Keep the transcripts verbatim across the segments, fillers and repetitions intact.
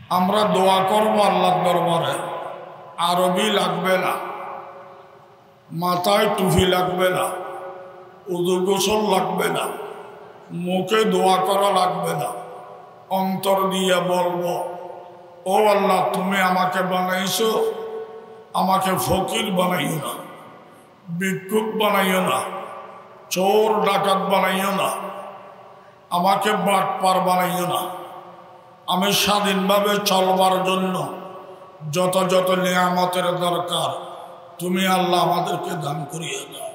আমরা দোয়া করব আল্লাহর দরবারে, আরবি লাগবে না, মাথায় টুপি লাগবে না, উযু গোসল লাগবে না, মুখে দোয়া করা লাগবে না, অন্তর দিয়ে বলবো, ও আল্লাহ তুমি আমাকে বানাইছো, আমাকে ফকির বানাইও না, ভিক্ষুক বানাইও না, চোর ডাকাত বানাইও না, আমাকে বাটপার বানাইও না। আমি স্বাধীনভাবে চলবার জন্য যত যত নিয়ামতের দরকার তুমি আল্লাহ আমাদেরকে দান করিয়ে দাও।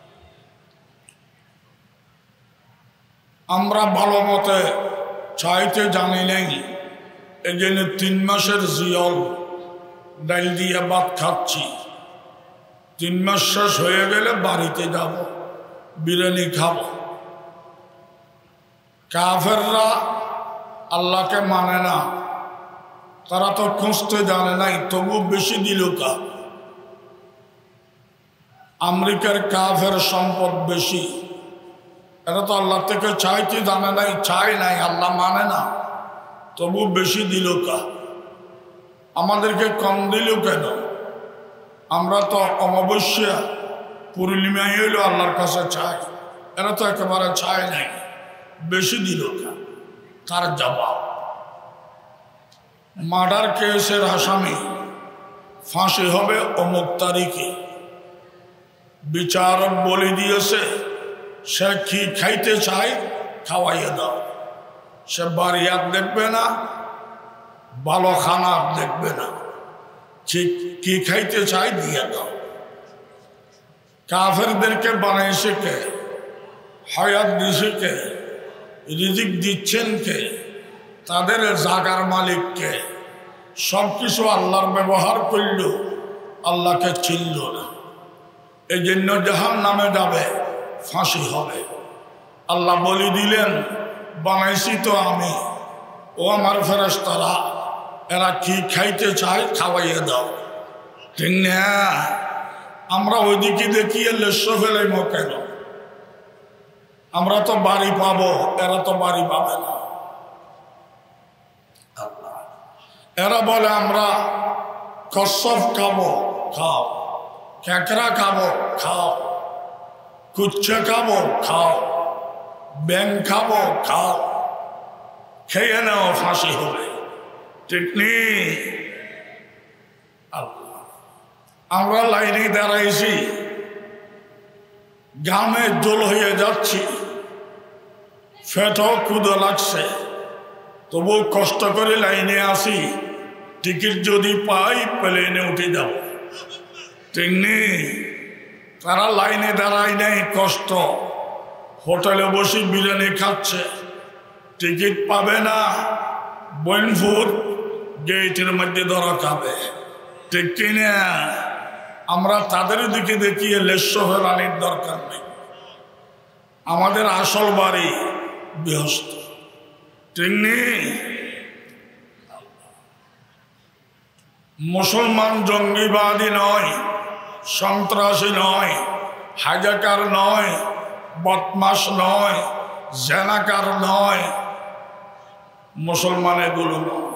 আমরা ভালো মতে চাইতে জানি নেই, এই জন্য তিন মাসের জিয়ল ডাল দিয়ে ভাত খাচ্ছি। তিন মাস শেষ হয়ে গেলে বাড়িতে যাব, বিরিয়ানি খাব। কাফেররা আল্লাহকে মানে না, তারা তো খুঁজতে জানে নাই, তবু বেশি দিল কা। আমেরিকার কাফের সম্পদ বেশি, এটা তো আল্লাহ থেকে চাইতে জানে নাই, চায় নাই, আল্লাহ মানে না, তবু বেশি দিল কা। আমাদেরকে কম দিল কেন? আমরা তো অমাবস্যা পূর্ণিমাই হইল আল্লাহর কাছে চাই, এরা তো একেবারে চায় নাই, বেশি দিল কা। তার জবাব, মার্ডার কেসের আসামি ফাঁসি হবে অমুক তারিখে, বিচারক বলে দিয়েছে সে কি খাইতে চায় খাওয়াইয়ে দাও। সে বাড়ি আর দেখবে না, ভালো খানা আর দেখবে না, ঠিক কি খাইতে চায় দিয়ে দাও। কাফেরদেরকে বানাইছে কে? হায়াত দিছে কে? রিজিক দিচ্ছেন কে? তাদের জাগার মালিক কে? সব কিছু আল্লাহর ব্যবহার করল, আল্লাহকে চিনল না, এই জন্য জাহান নামে যাবে, ফাঁসি হবে। আল্লাহ বলে দিলেন বানাইছি তো আমি, ও আমার ফেরেশতারা, এরা কি খাইতে চায় খাওয়াইয়ে দাও। ঠিক না? আমরা ওইদিকে দেখিয়ে লেস্য ফেলাইব কেন? আমরা তো বাড়ি পাবো, এরা তো বাড়ি পাবে না। এরা বলে আমরা কচ্ছপ খাবো, খাও। ক্যাঁকড়া খাবো, খাও। কুচ্ছা খাবো, খাও। ব্যাং খাবো, খাও। খেয়ে নাও, ফাঁসি হবে। ঠিক নেই? আমরা লাইনে দাঁড়াইছি, ঘামে জল হয়ে যাচ্ছি, ফেটও ক্ষুধা লাগছে, তবু কষ্ট করে লাইনে আসি। টিকিট যদি পাই প্লেনে উঠে যাব। ঠিক নেই? তারা লাইনে দাঁড়ায় নাই, কষ্ট, হোটেলে বসে বিরিয়ানি খাচ্ছে, টিকিট পাবে না, বইনপুর গেটের মধ্যে ধরা খাবে। ঠিক কিনা? আমরা তাদের দিকে দেখিয়ে লেস্য ফেলানির দরকার নেই। আমাদের আসল বাড়ি বৃহস্ত। ঠিক নেই? মুসলমান জঙ্গিবাদী নয়, সন্ত্রাসী নয়, হাজাকার নয়, বদমাশ নয়, জেনাকার নয়, মুসলমান এগুলো নয়।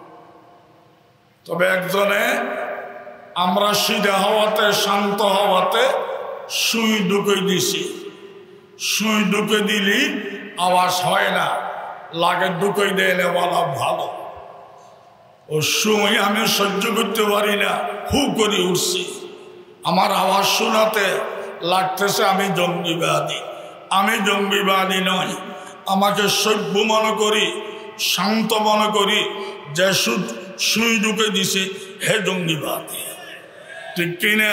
তবে একজনে আমরা সিধা হওয়াতে, শান্ত হওয়াতে সুই ঢুকে দিছি। সুই ঢুকে দিলি আওয়াজ হয় না, লাগে ঢুকে দেয় বলা ভালো। ও সুই আমি সহ্য করতে পারি না, হু করে উঠছি। আমার আওয়াজ শোনাতে লাগতেছে আমি জঙ্গিবাদী। আমি জঙ্গিবাদী নই, আমাকে সভ্য মনে করি, শান্ত মনে করি, যে সুই ঢুকে দিছে হে জঙ্গিবাদী। ঠিক কিনা?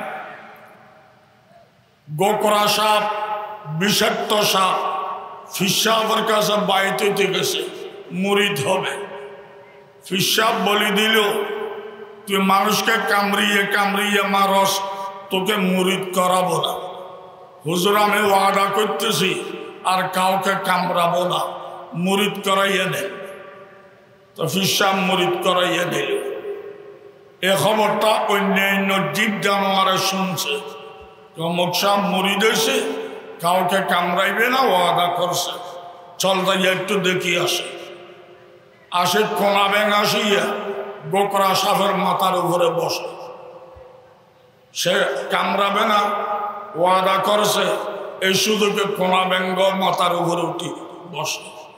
গোকরা সাপ, বিষাক্ত সাপ, ফিসাবের কাছে বাইতে গেছে, মুরিদ হবে। ফিসাব বলি দিল তুই মানুষকে কামড়িয়ে কামড়িয়ে মারস, তোকে মুরিদ করাবো না। হুজুর আমি ওয়াদা করতেছি আর কাউকে কামড়াবো না, মুরিদ করাইয়ে দেন। তো ফিসাব মুরিদ করাইয়ে দিল। এ খবরটা অন্যান্য জীব জানোয়ারে শুনছে, অমুক সাপ মুরিদ হয়েছে, কাউকে কামড়াইবে না, ওয়াদা করছে, চল তাই একটু দেখি আসে। আসে কোনা ব্যাং আসিয়া গোকরা সাপের মাথার উপরে বসে। সে কামড়াবে না, ওয়াদা করছে এই সুযোগে কোনা ব্যাঙ্গ মাথার উপরে উঠি বসে।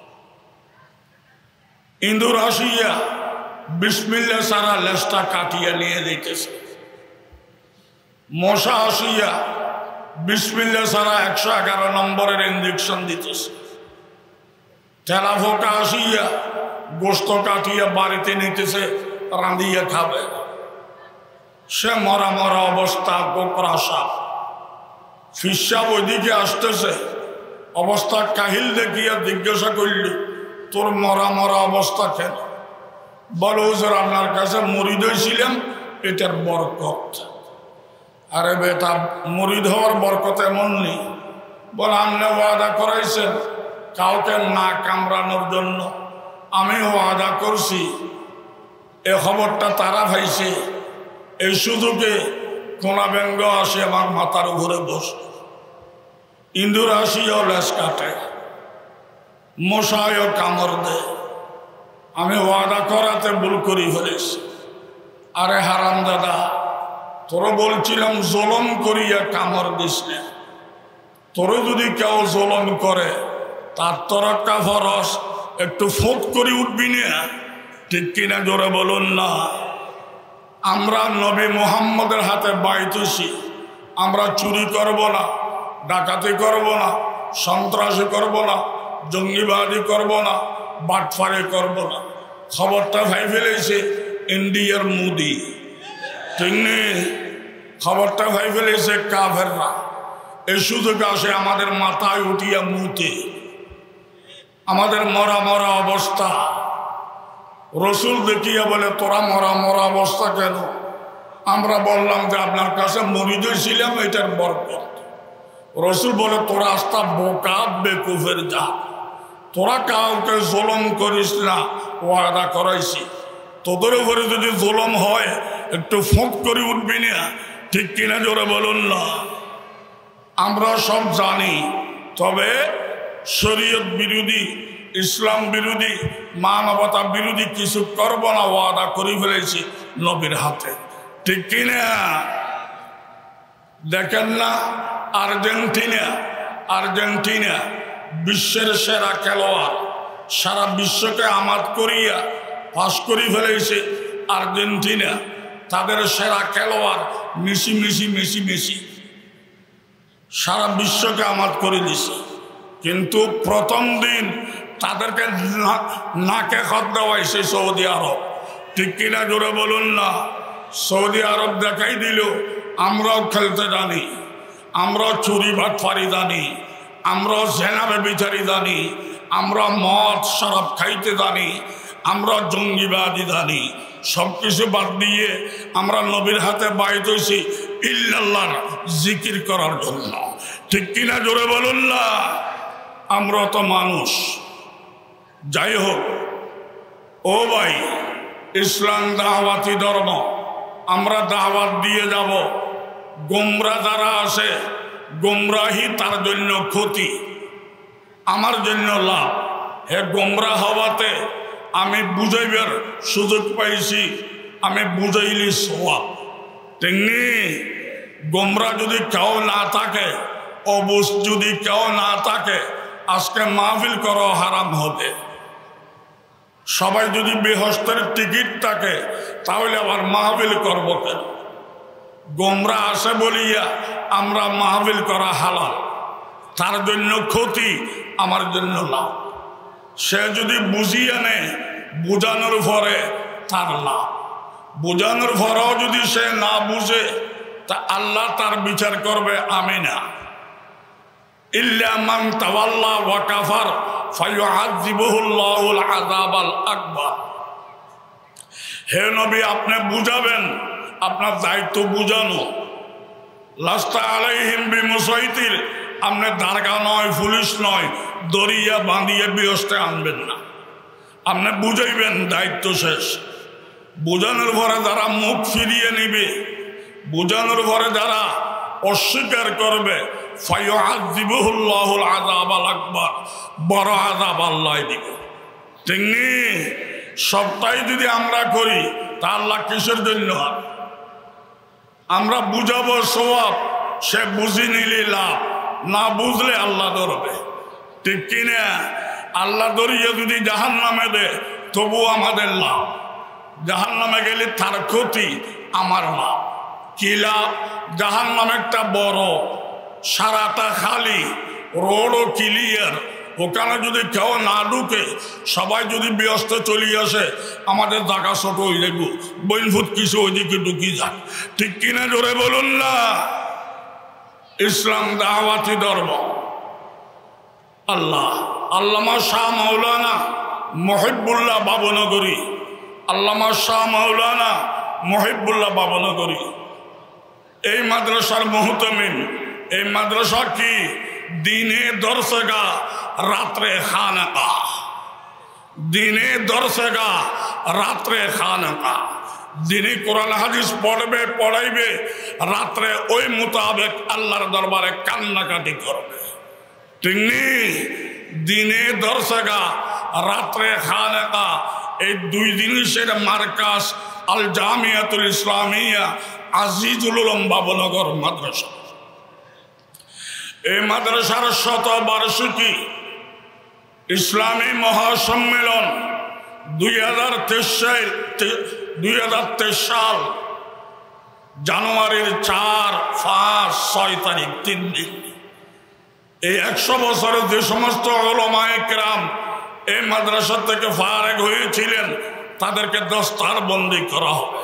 ইঁদুর আসিয়া বিসমিল্লাহ সারা লেজটা কাটিয়া নিয়ে দিতেছে। মশা আসিয়া বিসমিল্লাহ সারা একশো এগারো নম্বরের ইঞ্জেকশন দিতেছে। তেলাফোকা আসিয়া গোস্ত কাটিয়া বাড়িতে নিতেছে, রাঁধিয়া খাবে। সে মরা মরা অবস্থা, গোকরা সাপ। ফিসাব ওইদিকে আসতেছে, অবস্থা কাহিল দেখিয়া জিজ্ঞাসা করল, তোর মরা মরা অবস্থা কেন? বলো হুজুর, আপনার কাছে মুরিদ হয়েছিলাম, এটার বরকত। আরে বেটা, মুরিদ হওয়ার বরকত এমন নেই। বল, আপনি ওয়াদা করাইছেন কাউকে না কামড়ানোর জন্য, আমি ওয়াদা করছি। এ খবরটা তারা ভাইছে, এই সুযোগে কোনা ব্যঙ্গ আসে আমার মাথার উপরে বসে। ইঁদুর আসিও লেজ কাটে, মশায়ও কামড় দেয়। আমি ওয়াদা করাতে ভুল করি ফেলেছি। আরে হারাম দাদা, তোরা বলছিলাম জলম করিয়া কামড় দিস না। তোরে যদি কেউ জলম করে তার তরক্কা ফরস একটু ফোট করে উঠবি না, ঠিক কিনা জোরে বলুন না। আমরা নবী মুহাম্মদের হাতে বাইতেছি, আমরা চুরি করব না, ডাকাতি করব না, সন্ত্রাসী করব না, জঙ্গিবাদী করব না, বাটফারি করব না। খবরটা ভাই ফেলেছে ইন্ডিয়ার মোদি, ঠিক নেই? খবরটা ভাই ফেলেছে কাফেররা। এই সুযোগ আসে আমাদের মাথায় উঠিয়া মুতে, আমাদের মরা মরা অবস্থা। রসুল দেখিয়া বলে, তোরা মরা মরা অবস্থা কেন? আমরা বললাম যে আপনার কাছে মুরিদ ছিলাম, এটার বরকত। রসুল বলে, তোরা আস্তা বোকা বেকুফের যা, তোরা কাউকে জুলুম করিস না, ওয়াদা করাইছি। তোদের উপরে যদি জুলুম হয় একটু ফোঁক করে উঠবি না, ঠিক কিনা জোরে বলুন না। আমরা সব জানি, তবে শরীয়ত বিরোধী, ইসলাম বিরোধী, মানবতা বিরোধী কিছু করব না ওয়াদা করে ফেলেছি নবীর হাতে, ঠিক কিনা? দেখেন না, আর্জেন্টিনা আর্জেন্টিনা বিশ্বের সেরা খেলোয়াড়, সারা বিশ্বকে আমাদ করিয়া পাস করে ফেলেছে আর্জেন্টিনা। তাদের সেরা খেলোয়াড় মেসি মেসি মেসি মেসি সারা বিশ্বকে আমাদ করে দিছে। কিন্তু প্রথম দিন তাদেরকে নাকে খত দেওয়াইছে সৌদি আরব, ঠিক কিনা জোরে বলুন না। সৌদি আরব দেখাই দিল আমরাও খেলতে জানি, আমরাও চুরি বাটফারি জানি, আমরাও জেনাবে বিচারি জানি, আমরা মদ শরাব খাইতে জানি, আমরা জঙ্গিবাদী জানি। সব কিছু বাদ দিয়ে আমরা নবীর হাতে বাইত হয়েছি ইল্লাল্লাহর জিকির করার জন্য, ঠিক কিনা জোরে বলুন না। আমরা তো মানুষ। যাই হোক, ও ভাই, ইসলাম দাওয়াতি ধর্ম, আমরা দাওয়াত দিয়ে যাব। গোমরা যারা আছে, গোমরাহি তার জন্য ক্ষতি, আমার জন্য লাভ। হে গোমরা হওয়াতে আমি বুঝাইবার সুযোগ পাইছি, আমি বুঝাইলি সওয়াব, তেমনি গোমরা যদি কেউ না থাকে, অবুঝ যদি কেউ না থাকে, আজকে মাহফিল করো হারাম হবে। সবাই যদি বেহস্তের টিকিট থাকে, তাহলে আবার মাহফিল করবো কেন? গোমরা আসে বলিয়া আমরা মাহফিল করা হালাল, তার জন্য ক্ষতি, আমার জন্য লাভ। সে যদি বুঝিয়ে নেয়, বুঝানোর পরে তার লাভ। বুঝানোর পরেও যদি সে না বুঝে, তা আল্লাহ তার বিচার করবে, আমি না। ইল্লা মান তাওয়াল্লা ওয়া কাফার ফায়ুআযিবুহুল্লাহুল আযাবাল আকবার। হে নবী, আপনি বুঝাবেন, আপনার দায়িত্ব বুঝানো। লাস্তা আলাইহিম বিমুসাইতির, আপনি দারগা নয়, পুলিশ নয়, দরিয়া বাঁধিয়ে বিহস্তে আনবেন না, আপনি বুঝাইবেন, দায়িত্ব শেষ। বুঝানোর পরে যারা মুখ ফিরিয়ে নিবে, বুঝানোর পরে যারা অস্বীকার করবে, ফায়ুআযিবুহুল্লাহুল আযাবাল আকবার, বড় আযাব আল্লাহ দিবে। তেমনি সবটাই যদি আমরা করি তা আল্লাহ কিসের জন্য? আমরা বুঝাবো সওয়াব, সে বুঝি নিলে লাভ, না বুঝলে আল্লাহ ধরবে, ঠিক কিনা? আল্লাহ ধরিয়ে যদি জাহান্নামে দে তবু আমাদের লাভ, জাহান্নামে গেলে তার ক্ষতি, আমার লাভ। কি লাভ? জাহান্নামেরটা বড়, সারাটা খালি, রোডও ক্লিয়ার, ওখানে যদি কেউ না ঢুকে, সবাই যদি ব্যস্ত চলে আসে, আমাদের জায়গা ছোট হয়ে যাইব, বইনফুট কিছু ওইদিকে ঢুকি যাক, ঠিক কিনা? জোরে বলুন না। ইসলাম দাওয়াতি ধর্ম। আল্লাহ আল্লামা শাহ মাওলানা মহিবুল্লাহ বাবনগরী, আল্লামা শাহ মাওলানা মহিবুল্লাহ বাবনগরী এই মাদ্রাসার মুহতামিম। এই মাদ্রাসা কি? দিনে দর্শগা, রাত্রে খানকা। দিনে দর্শগা, রাত্রে খানকা। দিনে কোরআন হাদিস পড়বে, পড়াইবে, রাত্রে ওই মোতাবেক আল্লাহর দরবারে কান্নাকাটি করবে, ঠিক নেই? দিনে দর্শগা, রাত্রে খানকা, এই দুই জিনিসের মার্কাজ আল জামিয়াতুল ইসলামিয়া আজিজুল উলুম বাবনগর মাদ্রাসা। এই মাদ্রাসার শতবার্ষিকী ইসলামী মহাসম্মেলন দুই হাজার তেইশ দুই হাজার তেইশ সাল জানুয়ারির চার পাঁচ ছয় তারিখ তিন দিন। এই একশো বছরে যে সমস্ত উলামায়ে কেরাম এই মাদ্রাসা থেকে ফারেগ হয়েছিলেন তাদেরকে দস্তার বন্দি করা হবে।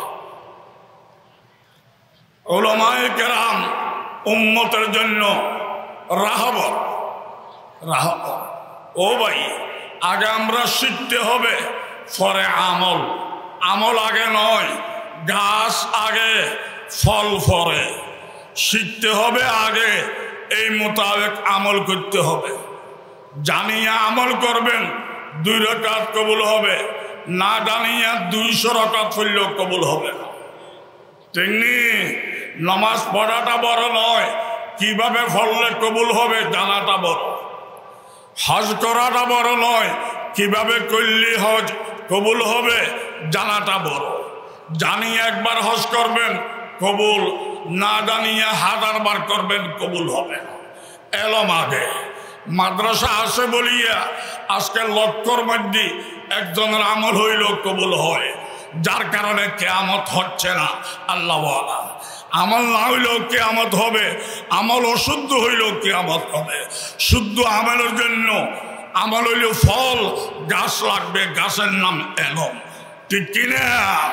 উলামায়ে কেরাম উম্মতের জন্য রাহবর, রাহবর। ও ভাই, আগে আমরা শিখতে হবে, পরে আমল। আমল আগে নয়, গাছ আগে, ফল পরে। শিখতে হবে আগে, এই মোতাবেক আমল করতে হবে। জানিয়ে আমল করবেন, দুই রাকাত কবুল হবে, না জানিয়ে দুইশো রাকাত পড়লেও কবুল হবে না, ঠিক নেই? নামাজ পড়াটা বড় নয়, কিভাবে পড়লে কবুল হবে জানাটা বড়। হজ করাটা বড় নয়, কিভাবে করলে হজ কবুল হবে জানাটা বড়। জানিয়ে একবার হজ করবেন কবুল, না জানিয়ে হাজার বার করবেন কবুল হবে না। এলম আগে। মাদ্রাসা আসে বলিয়া আজকে লক্ষর মধ্যে একজনের আমল হইল কবুল হয়, যার কারণে কিয়ামত হচ্ছে না। আল্লাহ আমল না হইলেও কিয়ামত হবে, আমল অশুদ্ধ হইলেও কিয়ামত হবে। শুদ্ধ আমলের জন্য আমল হইল ফল, গাছ লাগবে, গাছের নাম এলম, ঠিক কিনা?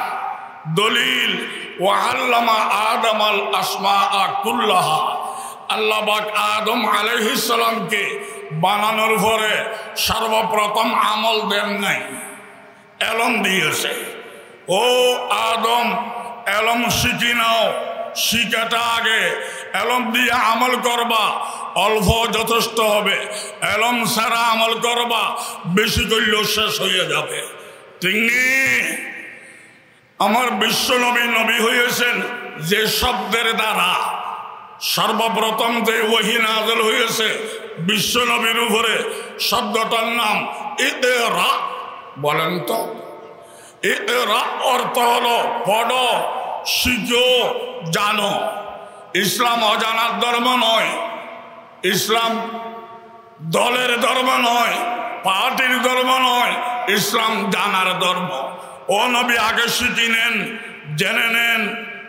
দলিল ওয়াল্লামা আদম আল আসমা কুল্লাহা। আল্লাহ পাক আদম আলাইহিস সালামকে বানানোর পরে সর্বপ্রথম আমল দেন নাই, এলম দিয়েছে। ও আদম, এলম শিখি নাও, শিখাটা আগে। এলম দিয়ে আমল করবা, অল্প যথেষ্ট হবে। এলম ছাড়া আমল করবা, বেশি করলেও শেষ হয়ে যাবে, ঠিক নেই? আমার বিশ্ব নবী নবী হয়েছেন যে শব্দের দ্বারা সর্বপ্রথম যে ওহী নাযিল হয়েছে বিশ্ব নবীর উপরে, শব্দটার নাম ইকরা। বলেন তো, ইকরা অর্থ হলো পড়ো, শিখো, জানো। ইসলাম অজানার ধর্ম নয়, ইসলাম দলের ধর্ম নয়, পার্টির ধর্ম নয়, ইসলাম জানার ধর্ম। ও নবী আগে শিখে নেন, জেনে নেন,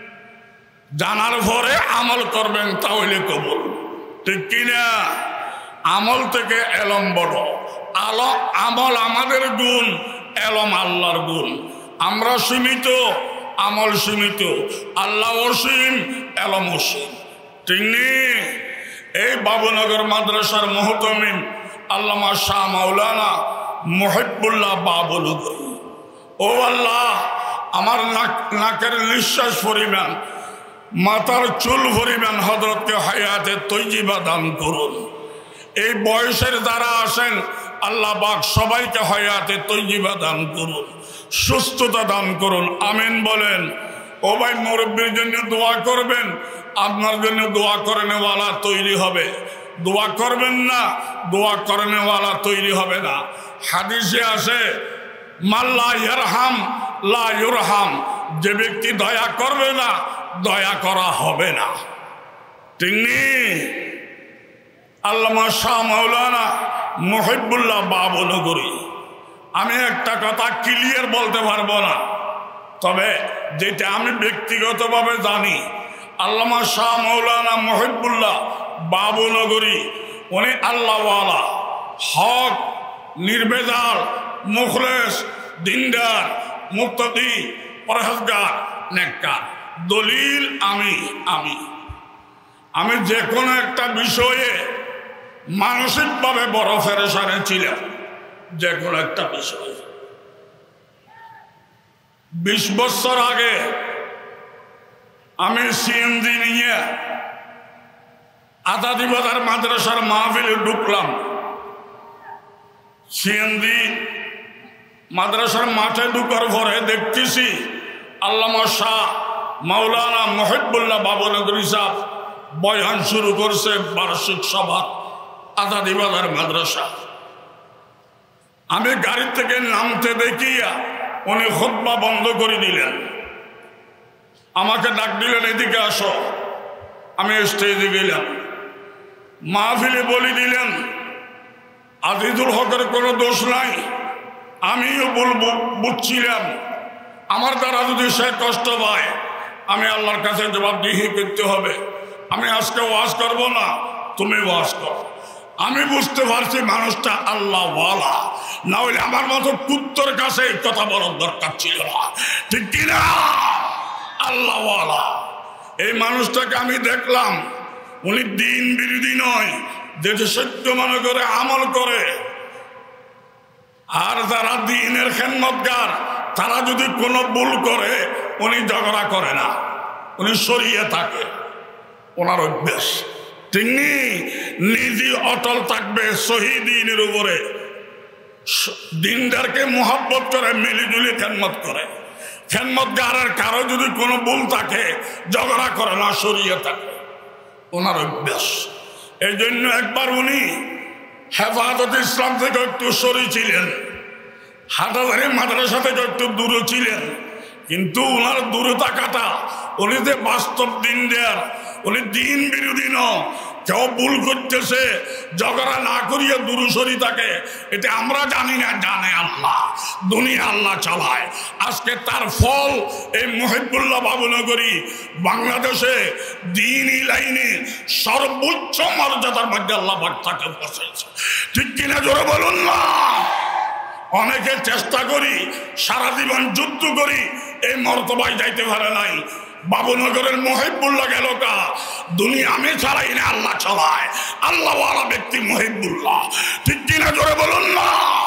জানার পরে আমল করবেন, তাহলে কবুল, ঠিক কিনা? আমল থেকে এলম বড়। আলো আমল আমাদের গুণ, এলম আল্লাহর গুণ। আমরা সীমিত, আমল সীমিত। আল্লাহ অসীম, এলম অসীম, ঠিক নেই? এই বাবনগর মাদ্রাসার মুহতামিম আল্লামা শাহ মাওলানা মহিবুল্লাহ বাবনগরী। ও আল্লাহ, আমার নাক নাকের নিঃশ্বাস পরিমাণ, মাথার চুল পরিমাণ হযরতকে হায়াতে তৈয়বা দান করুন। এই বয়সের যারা আসেন আল্লাহ পাক সবাইকে হায়াতে তৈয়বা দান করুন, সুস্থতা দান করুন, আমিন বলেন। ও ভাই, মুরব্বীর জন্য দোয়া করবেন, আপনার জন্য দোয়া করেনেওয়ালা তৈরি হবে। দোয়া করবেন না, দোয়া করেনেওয়ালা তৈরি হবে না। হাদিসে আসে মাল্লা ইয়ারহাম লা ইউরহাম, যে ব্যক্তি দয়া করবে না দয়া করা হবে না। ঠিক নেই? আল্লামা শাহ মাওলানা মুহিবুল্লাহ বাবনগরী। আমি একটা কথা ক্লিয়ার বলতে পারবো না, তবে যেটা আমি ব্যক্তিগতভাবে জানি, আল্লামা শাহ মাওলানা মুহিবুল্লাহ বাবনগরী উনি আল্লাহওয়ালা, হক, নির্বেজাল, মুখলেস, দিনদার, মুক্তদি, পরহেজগার, নেককার। দলিল আমি আমি আমি যে কোনো একটা বিষয়ে মানসিকভাবে বড় ফেরেশানে ছিলাম, যে কোনো একটা বিষয়ে। বিশ বছর আগে আমি সিএনজি নিয়ে আজাদি বাজার মাদ্রাসার মাহফিলে ঢুকলাম। সিএনজি মাদ্রাসার মাঠে ঢুকার পরে দেখতেছি আল্লামা শাহ মাওলানা মুহিবুল্লাহ বাবনগরী সাহেব বয়ান শুরু করছে বার্ষিক সভা আজাদি বাজার মাদ্রাসা। আমি গাড়ি থেকে নামতে দেখিয়া উনি খুতবা বন্ধ করে দিলেন, আমাকে ডাক দিলেন, এদিকে আসো। আমি স্টেজে গেলাম, মাহফিলে বলে দিলেন আজিজুল হকের কোনো দোষ নাই, আমিও বলবো বুঝছিলাম, আমার দ্বারা যদি সে কষ্ট পায় আমি আল্লাহর কাছে জবাবদিহি করতে হবে। আমি আজকে ওয়াজ করবো না, তুমি ওয়াজ করো। আমি বুঝতে পারছি মানুষটা আল্লাহওয়ালা, না হলে আমার মতো কুত্তর কাছে এই কথা বলার দরকার ছিল না। ঠিক কিনা? আল্লাহওয়ালা এই মানুষটাকে আমি দেখলাম, উনি দিন বিরোধী নয়, যেটা সত্য মনে করে আমল করে। আর যারা দিনের খেদমতগার তারা যদি কোনো ভুল করে উনি ঝগড়া করে না, উনি সরিয়ে থাকে, ওনার অভ্যাস। তিনি নিজে অটল থাকবে শহীদিনের উপরে, দিনদারকে মোহাব্বত করে, মিলিজুলি খেদমত করে। খেদমতগারের কারো যদি কোনো ভুল থাকে ঝগড়া করে না, সরিয়ে থাকে, ওনার অভ্যাস। এই জন্য একবার উনি হেফাজত ইসলাম থেকে একটু সরি ছিলেন, হাটাজারি মাদ্রাসা থেকে একটু দূরে ছিলেন, কিন্তু ওনার দূরে থাকাটা, উনি যে বাস্তব দিন দেয়ার, উনি দিন বিরোধী ন, কেউ ভুল করতেছে ঝগড়া না করিয়া দূরে সরি থাকে, এটা আমরা জানি না, জানে আল্লাহ। দুনিয়া আল্লাহ চালায়। আজকে তার ফল এই মুহিবুল্লাহ বাবনগরী বাংলাদেশে দ্বীনি লাইনে সর্বোচ্চ মর্যাদার মধ্যে আল্লাহ পাক তাকে বসাইছে। ঠিক কিনা? জোরে বলুন না। অনেকে চেষ্টা করি, সারা জীবন যুদ্ধ করি, এই মর্তবায় যাইতে পারে নাই। বাবনগরের মুহিবুল্লাহ গেল কা? দুনিয়া আমি চালাই না, আল্লাহ চালায়। আল্লাহওয়ালা ব্যক্তি মুহিবুল্লাহ। ঠিক কিনা? জোরে বলুন না।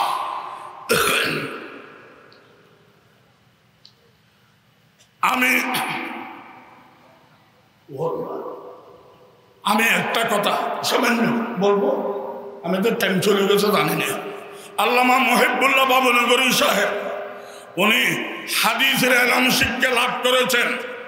আমি আমি একটা কথা সামান্য বলবো, আমি তো টাইম চলে গেছে জানি না। আল্লামা মুহিবুল্লাহ বাবনগরী সাহেব উনি হাদিসের ইলম শিক্ষা লাভ করেছেন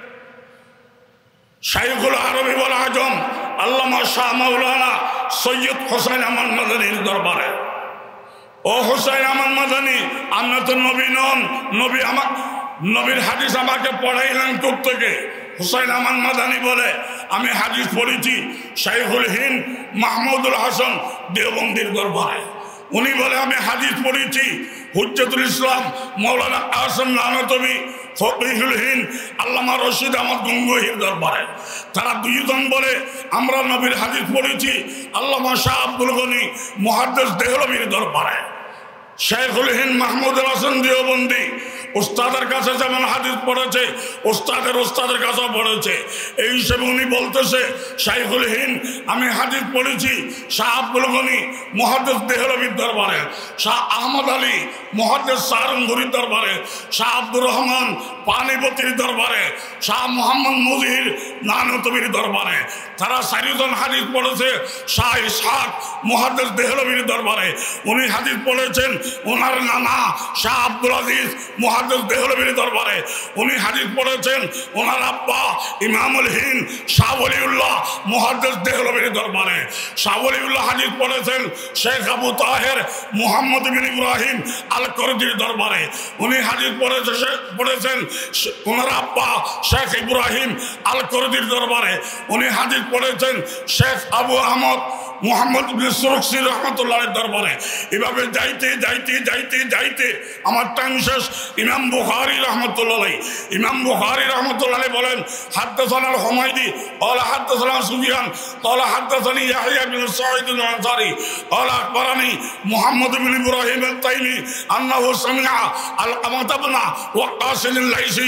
শাইখুল আরবি ওয়াল আজম আল্লামা শাহ মাওলানা সৈয়দ হোসেন আহমদ মাদানীর দরবারে। ও হোসেন আহমদ মাদানী, আপনি তো নবী নন, নবী আমার নবীর হাদিস আমাকে পড়াইলেন কোথা থেকে? হুসাইন আহমদ মাদানী বলে, আমি হাদিস পড়েছি শাইখুল হিন্দ মাহমুদুল হাসান দেওবন্দির দরবারে। উনি বলে, আমি হাদিস পড়েছি হুজ্জতুল ইসলাম মৌলানা আহসান নানতবী ফকিহুল হিন্দ আল্লামা রশিদ আহমদ গঙ্গোহীর দরবারে। তারা দুইজন বলে, আমরা নবীর হাদিস পড়েছি আল্লামা শাহ আব্দুল গনি মুহাদ্দিস দেহলভীর দরবারে। শাইখুল হিন্দ মাহমুদুল হাসান দেওবন্দি উস্তাদের কাছে যেমন হাদিস পড়েছে, উস্তাদের উস্তাদের কাছেও পড়েছে। এই হিসেবে উনি বলতেছে, শাইখুল হিন্দ আমি হাদিস পড়েছি শাহ আব্দুল গনি মুহাদ্দিস দেহলভীর দরবারে, শাহ আহমদ আলী মুহাদ্দিস সাহারানপুরীর দরবারে, শাহ আব্দুর রহমান পানিপতির দরবারে, শাহ মোহাম্মদ মুজির নানতবীর দরবারে। তারা চারিজন হাদিস পড়েছে শাহ ইসহাক মুহাদ্দিস দেহলভীর দরবারে। উনি হাদিস পড়েছেন ওনার নানা শাহ আব্দুল আজিজ মুহাদ্দিস মুহাদ্দিস দেহলভীর দরবারে উনি হাদিস পড়েছেন। ওনার আব্বা ইমামুল হিন্দ শাহ ওলিউল্লাহ মুহাদ্দিস দেহলভীর দরবারে। শাহ ওলিউল্লাহ হাদিস পড়েছেন শেখ আবু তাহের মুহাম্মদ বিন ইব্রাহিম আল করদির দরবারে। উনি হাদিস পড়েছেন পড়েছেন ওনার আব্বা শেখ ইব্রাহিম আল করদির দরবারে। উনি হাদিস পড়েছেন শেখ আবু আহমদ মুহাম্মদ বিন সুরুকসি রহমতুল্লাহের দরবারে। এভাবে যাইতে যাইতে যাইতে যাইতে আমার টাইম শেষ। ইমাম বুখারী রাহমাতুল্লাহ আলাইহি ইমাম বুখারী রাহমাতুল্লাহ আলাইহি বলেন হাদাসানা আল হুমায়দি قال حدثنا سفيان قال حدثني يحيى بن سعيد الانصاري قال اخبرني محمد بن ابراهيم التيمي انه سمع علقمة بن وقاص الليثي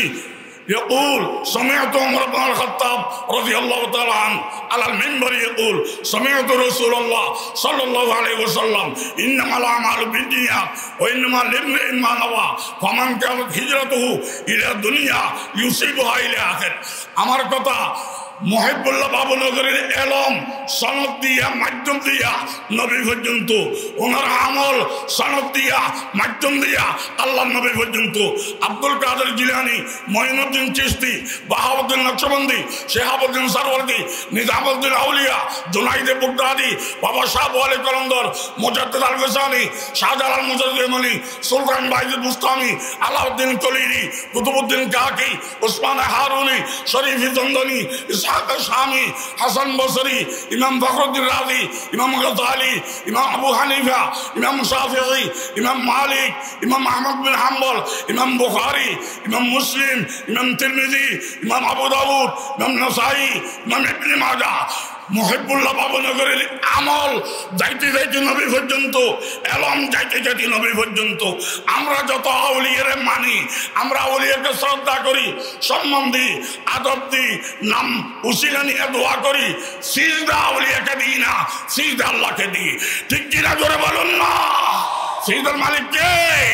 يقول سمعت عمر بن الخطاب رضي الله تعالى عنه على المنبر يقول سمعت رسول الله صلى الله عليه وسلم انما الاعمال بالنيات وانما لامرئ ما نوى فمن كانت هجرته الى الدنيا يصيبها الى اخر। আমার কথা মুহিবুল্লাহ বাবুনগরের এলম সনদ দিয়া মাধ্যম দিয়া নবী পর্যন্ত, ওনার আমল সনদ দিয়া মাধ্যম দিয়া আল্লাহ নবী পর্যন্ত। আব্দুল কাদের জিলানী, মঈনুদ্দিন চিশতি, বাহাউদ্দিন নকশবন্দি, শেহাবুদ্দিন সরওয়ার্দী, নিজামুদ্দিন আউলিয়া, জুনাইদে বুগদাদি, বাবা শাহ ওয়ালি কলন্দর, মুজাদ্দিদ আল গসানি, শাহজালাল মুজাদ্দিদ মনি, সুলতান বাইজিদ বুস্তামি, আলাউদ্দিন কলিরি, কুতুবুদ্দিন কাকি, উসমান হারুনি, শরীফি চন্দনী, ইসহাক শামি, হাসান বসরি, ইমাম ফখরুদ্দিন রাজি, ইমাম গজালি, ইমাম আবু হানিফা, ইমাম শাফিঈ, ইমাম মালিক, ইমাম আহমদ বিন হাম্বল, ইমাম বুখারী, ইমাম মুসলিম, ইমাম তিরমিজি, ইমাম আবু দাউদ, ইমাম নাসাই, ইমাম ইবনে মাজাহ। মুহিবুল্লাহ বাবুনগরের আমল যাইতে যাইতে নবী পর্যন্ত, এলম যাইতে যাইতে নবী পর্যন্ত। আমরা যত আউলিয়ারে মানি, আমরা আউলিয়াকে শ্রদ্ধা করি, সম্মান দিই, আদব দিই, নাম উসিলা নিয়ে দোয়া করি, সিজদা আউলিয়াকে দিই না, সিজদা আল্লাহকে দিই। ঠিক কিনা জোরে বলুন না? সিজদার মালিক কে?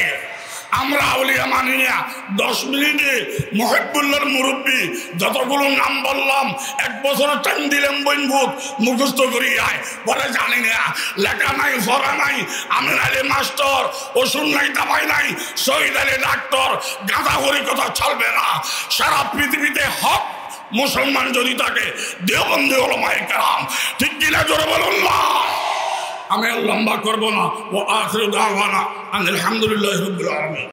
আমরা আউলিয়া মানি না। দশ মিনিটে মুহিবুল্লাহর মুরব্বী যতগুলো নাম বললাম, এক বছরের টাইম দিলাম বইনভূত মুখস্থ করি আয়, পরে জানি না, লেখা নাই, পড়া নাই। আমির আলী মাস্টার, ওষুধ নাই, দাবাই নাই, শহীদ আলী ডাক্তার, গাঁদা করি কথা চলবে না। সারা পৃথিবীতে হক মুসলমান যদি থাকে, দেওবন্দি উলামায়ে কেরাম। ঠিক কিনা জোরে বলুন না? আমি লম্বা করবো না। ও আখিরু দাওয়ানা আলহামদুলিল্লাহি রাব্বিল আলামিন।